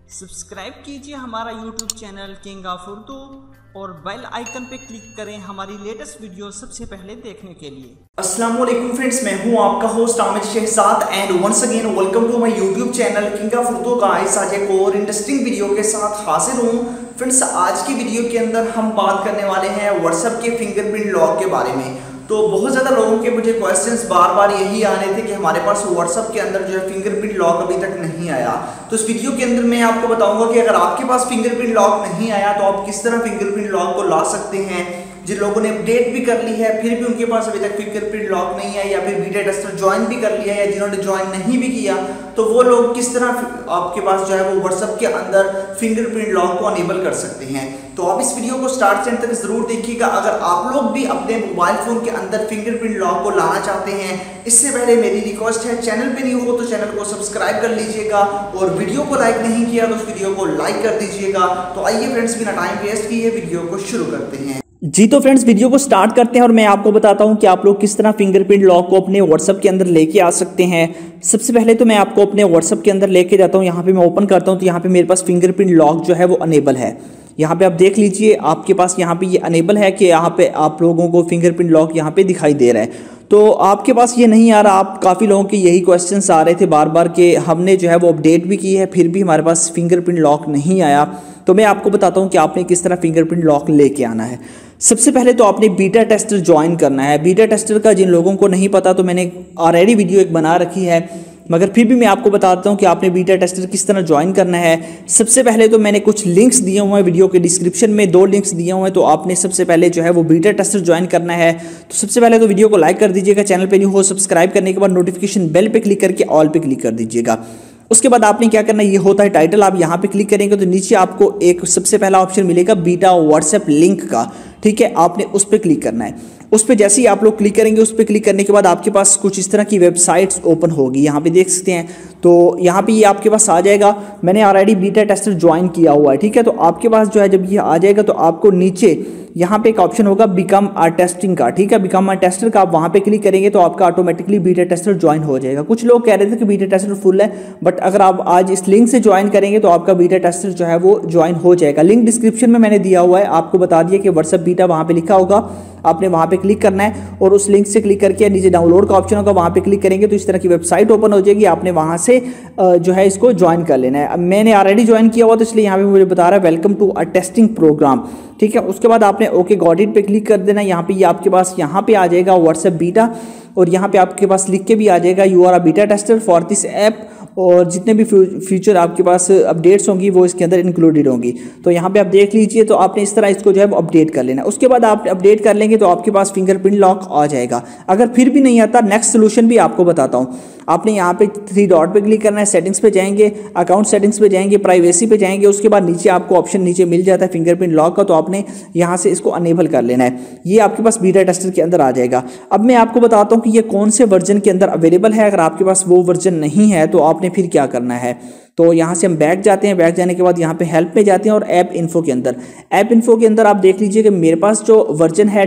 Subscribe कीजिए हमारा YouTube channel king of Urdu और बेल आइकन पे क्लिक करें हमारी लेटेस्ट वीडियो सबसे पहले देखने के लिए। अस्सलाम वालेकुम फ्रेंड्स, मैं हूं आपका host Aamir Shahzad and once again welcome to my YouTube channel king of Urdu. Guys, आज एक और इंटरेस्टिंग वीडियो के साथ हाजिर हूं। फ्रेंड्स, आज की वीडियो के अंदर हम बात करने वाले हैं व्हाट्सएप के फिंगरप्रिंट लॉक के बारे में। तो बहुत ज़्यादा लोगों के मुझे क्वेश्चंस बार बार यही आ रहे थे कि हमारे पास व्हाट्सएप के अंदर जो है फिंगरप्रिंट लॉक अभी तक नहीं आया। तो इस वीडियो के अंदर मैं आपको बताऊंगा कि अगर आपके पास फिंगरप्रिंट लॉक नहीं आया तो आप किस तरह फिंगरप्रिंट लॉक को ला सकते हैं। जिन लोगों ने अपडेट भी कर ली है फिर भी उनके पास अभी तक फिंगरप्रिंट लॉक नहीं है, या फिर बीटा टेस्टर ज्वाइन भी कर लिया है, या जिन्होंने ज्वाइन नहीं भी किया, तो वो लोग किस तरह आपके पास जो है वो व्हाट्सएप के अंदर फिंगरप्रिंट लॉक को अनेबल कर सकते हैं। तो आप इस वीडियो को स्टार्ट से एंड तक जरूर देखिएगा। अगर आप लोग भी अपने मोबाइल फोन के अंदर फिंगरप्रिंट लॉक को लाना चाहते हैं, इससे पहले मेरी रिक्वेस्ट है, चैनल पे न्यू हो तो चैनल को सब्सक्राइब कर लीजिएगा, और वीडियो को लाइक नहीं किया तो उस वीडियो को लाइक कर दीजिएगा। तो आइए फ्रेंड्स, बिना टाइम वेस्ट किए वीडियो को शुरू करते हैं। जी तो फ्रेंड्स, वीडियो को स्टार्ट करते हैं और मैं आपको बताता हूं कि आप लोग किस तरह फिंगरप्रिंट लॉक को अपने व्हाट्सएप के अंदर लेके आ सकते हैं। सबसे पहले तो मैं आपको अपने व्हाट्सएप के अंदर लेके जाता हूं। यहाँ पे मैं ओपन करता हूं तो यहाँ पे मेरे पास फिंगरप्रिंट लॉक जो है वो अनेबल है। यहाँ पे आप देख लीजिए, आपके पास यहाँ पे ये अनेबल है कि यहाँ पे आप लोगों को फिंगरप्रिंट लॉक यहाँ पे दिखाई दे रहा है। तो आपके पास ये नहीं आ रहा। आप काफ़ी लोगों के यही क्वेश्चंस आ रहे थे बार बार कि हमने जो है वो अपडेट भी की है फिर भी हमारे पास फिंगरप्रिंट लॉक नहीं आया। तो मैं आपको बताता हूँ कि आपने किस तरह फिंगरप्रिंट लॉक लेके आना है। सबसे पहले तो आपने बीटा टेस्टर ज्वाइन करना है। बीटा टेस्टर का जिन लोगों को नहीं पता तो मैंने ऑलरेडी वीडियो एक बना रखी है, मगर फिर भी मैं आपको बताता हूं कि आपने बीटा टेस्टर किस तरह ज्वाइन करना है। सबसे पहले तो मैंने कुछ लिंक्स दिए हुए हैं वीडियो के डिस्क्रिप्शन में, 2 लिंक्स दिए हुए हैं। तो आपने सबसे पहले जो है वो बीटा टेस्टर ज्वाइन करना है। तो सबसे पहले तो वीडियो को लाइक कर दीजिएगा, चैनल पे न्यू हो सब्सक्राइब करने के बाद नोटिफिकेशन बेल पे क्लिक करके ऑल पे क्लिक कर दीजिएगा। उसके बाद आपने क्या करना है, ये होता है टाइटल। आप यहाँ पे क्लिक करेंगे तो नीचे आपको एक सबसे पहला ऑप्शन मिलेगा बीटा व्हाट्सएप लिंक का, ठीक है। आपने उस पर क्लिक करना है। उस पर जैसे ही आप लोग क्लिक करेंगे, उस पर क्लिक करने के बाद आपके पास कुछ इस तरह की वेबसाइट्स ओपन होगी। यहाँ पे देख सकते हैं, तो यहाँ पे ये आपके पास आ जाएगा। मैंने ऑलरेडी बीटा टेस्टर ज्वाइन किया हुआ है, ठीक है। तो आपके पास जो है जब ये आ जाएगा तो आपको नीचे यहाँ पे एक ऑप्शन होगा बिकम अ टेस्टिंग का, ठीक है। बिकम अ टेस्टर का आप वहाँ पे क्लिक करेंगे तो आपका ऑटोमेटिकली बीटा टेस्टर ज्वाइन हो जाएगा। कुछ लोग कह रहे थे कि बीटा टेस्टर फुल है, बट अगर आप आज इस लिंक से ज्वाइन करेंगे तो आपका बीटा टेस्टर जो है वो ज्वाइन हो जाएगा। लिंक डिस्क्रिप्शन में मैंने दिया हुआ है, आपको बता दिया कि व्हाट्सएप बीटा वहाँ पे लिखा होगा। आपने वहाँ पे क्लिक करना है और उस लिंक से क्लिक करके नीचे डाउनलोड का ऑप्शन होगा, वहाँ पे क्लिक करेंगे तो इस तरह की वेबसाइट ओपन हो जाएगी। आपने वहाँ से जो है इसको ज्वाइन कर लेना है। अब मैंने ऑलरेडी ज्वाइन किया हुआ तो इसलिए यहाँ पे मुझे बता रहा है welcome to a testing program, ठीक है। उसके बाद आपने ओके गॉट इट पे क्लिक कर देना है। यहाँ पे ये आपके पास यहाँ पे आ जाएगा व्हाट्सएप बीटा, और यहाँ पे आपके पास लिख के भी आ जाएगा you are a beta tester for this app, और जितने भी फ्यूचर आपके पास अपडेट्स होंगी वो इसके अंदर इंक्लूडेड होंगी। तो यहाँ पे आप देख लीजिए, तो आपने इस तरह इसको जो है अपडेट कर लेना है। उसके बाद आप अपडेट कर लेंगे तो आपके पास फिंगरप्रिंट लॉक आ जाएगा। अगर फिर भी नहीं आता, नेक्स्ट सोल्यूशन भी आपको बताता हूँ। आपने यहाँ पे 3 डॉट पे क्लिक करना है, सेटिंग्स पे जाएंगे, अकाउंट सेटिंग्स पे जाएंगे, प्राइवेसी पे जाएंगे। उसके बाद नीचे आपको ऑप्शन नीचे मिल जाता है फिंगरप्रिंट लॉक का, तो आपने यहाँ से इसको अनेबल कर लेना है। ये आपके पास बीटा टेस्टर के अंदर आ जाएगा। अब मैं आपको बताता हूँ कि ये कौन से वर्जन के अंदर अवेलेबल है। अगर आपके पास वो वर्जन नहीं है तो आपने फिर क्या करना है, तो यहाँ से हम बैक जाते हैं। बैक जाने के बाद यहाँ पे हेल्प में जाते हैं और ऐप इन्फो के अंदर, ऐप इन्फो के अंदर आप देख लीजिए कि मेरे पास जो वर्जन है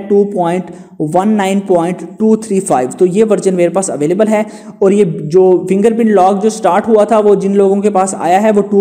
2.19.235, तो ये वर्जन मेरे पास अवेलेबल है। और ये जो फिंगरप्रिंट लॉक जो स्टार्ट हुआ था वो जिन लोगों के पास आया है वो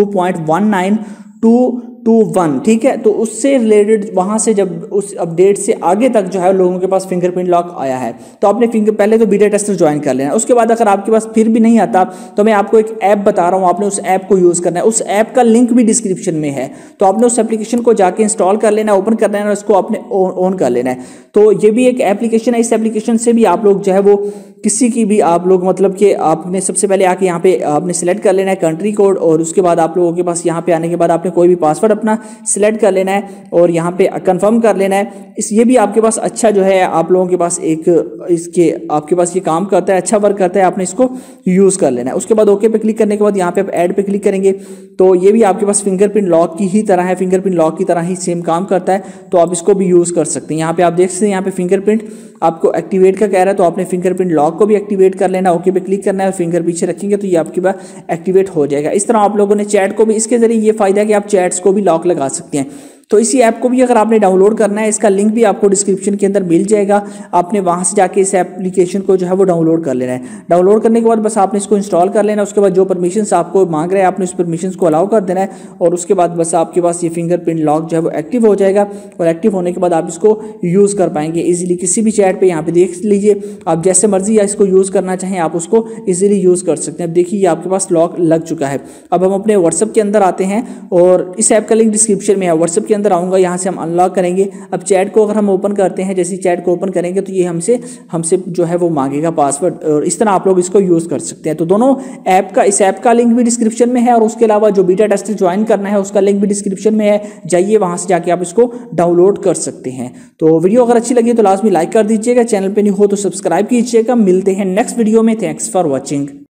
2.19.221, ठीक है। तो उससे रिलेटेड वहाँ से जब उस अपडेट से आगे तक जो है लोगों के पास फिंगरप्रिंट लॉक आया है, तो आपने पहले तो बीटा टेस्टर ज्वाइन कर लेना है। उसके बाद अगर आपके पास फिर भी नहीं आता तो मैं आपको एक ऐप बता रहा हूँ, आपने उस ऐप को यूज़ करना है। उस ऐप का लिंक भी डिस्क्रिप्शन में है, तो आपने उस एप्लीकेशन को जाके इंस्टॉल कर लेना है, ओपन कर लेना है, उसको आपने ऑन कर लेना है। तो ये भी एक एप्लीकेशन है। इस एप्लीकेशन से भी आप लोग जो है वो किसी की भी आप लोग मतलब कि आपने सबसे पहले आके यहाँ पे आपने सेलेक्ट कर लेना है कंट्री कोड, और उसके बाद आप लोगों के पास यहाँ पे आने के बाद आपने कोई भी पासवर्ड अपना सेलेक्ट कर लेना है और यहाँ पे कंफर्म कर लेना है। ये भी आपके पास अच्छा जो है आप लोगों के पास एक इसके आपके पास ये काम करता है, अच्छा वर्क करता है, आपने इसको यूज़ कर लेना है। उसके बाद ओके पे क्लिक करने के बाद यहाँ पे आप ऐड पे क्लिक करेंगे तो ये भी आपके पास फिंगरप्रिंट लॉक की ही तरह है, फिंगरप्रिंट लॉक की तरह ही सेम काम करता है, तो आप इसको भी यूज़ कर सकते हैं। यहाँ पे आप देख सकते हैं, यहाँ पे फिंगरप्रिंट आपको एक्टिवेट का कह रहा है, तो आपने फिंगरप्रिंट लॉक को भी एक्टिवेट कर लेना। ओके पे क्लिक करना है, फिंगर पीछे रखेंगे तो ये आपके पास एक्टिवेट हो जाएगा। इस तरह आप लोगों ने चैट को भी, इसके जरिए ये फायदा है कि आप चैट्स को भी लॉक लगा सकते हैं। तो इसी ऐप को भी अगर आपने डाउनलोड करना है, इसका लिंक भी आपको डिस्क्रिप्शन के अंदर मिल जाएगा। आपने वहां से जाके इस एप्लीकेशन को जो है वो डाउनलोड कर लेना है। डाउनलोड करने के बाद बस आपने इसको इंस्टॉल कर लेना है। उसके बाद जो परमिशंस आपको मांग रहा है आपने उस परमिशंस को अलाउ कर देना है और उसके बाद बस आपके पास ये फिंगरप्रिंट लॉक जो है वो एक्टिव हो जाएगा और एक्टिव होने के बाद आप इसको यूज़ कर पाएंगे ईजिली किसी भी चैट पर। यहाँ पे देख लीजिए, आप जैसे मर्जी या इसको यूज़ करना चाहें आप उसको ईजिली यूज़ कर सकते हैं। अब देखिए ये आपके पास लॉक लग चुका है। अब हम अपने व्हाट्सएप के अंदर आते हैं और इस ऐप का लिंक डिस्क्रिप्शन में है। व्हाट्सएप के अंदर आऊँगा, यहाँ से हम अनलॉक करेंगे। अब चैट को अगर हम ओपन करते हैं, जैसे चैट को ओपन करेंगे तो ये हमसे जो है वो मांगेगा पासवर्ड और इस तरह आप लोग इसको यूज़ कर सकते हैं। तो दोनों इस ऐप का लिंक भी डिस्क्रिप्शन में है और उसके अलावा जो बीटा टेस्ट ज्वाइन करना है उसका लिंक भी डिस्क्रिप्शन में है। जाइए वहाँ से जाके आप इसको डाउनलोड कर सकते हैं। तो वीडियो अगर अच्छी लगी तो लाजमी लाइक कर दीजिएगा, चैनल पर नहीं हो तो सब्सक्राइब कीजिएगा। मिलते हैं नेक्स्ट वीडियो में। Thanks for watching.